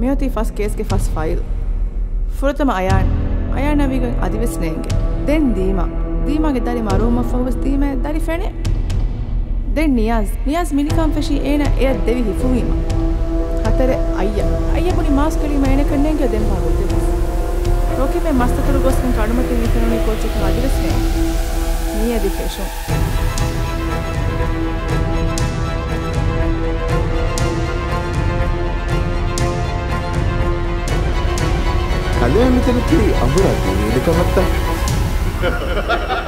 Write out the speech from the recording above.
මෙහොති ෆස් case ගේ ෆස් file ෆුරතම අයන් නවිගන් අදිවස් නේගේ දෙන් දීමාගේ දරි මරුම ෆහවස් දීමේ දරි ෆෙනේ දෙන් නියාස් මිනිකම් ෆෂි ඒන එය දෙවි හිෆුවීම හතර අයියා පුනි මාස් කලීම ඒන කන්නේගේ දෙන් පාවුත් රෝකි මේ මස්තතුරු ගොස්කන් කඩුමති විකරණී කෝච් එක අදිවස් නේ නියදි ෆෙෂෝ කලයා මෙතන කී අඹරක් නේද කමත්තා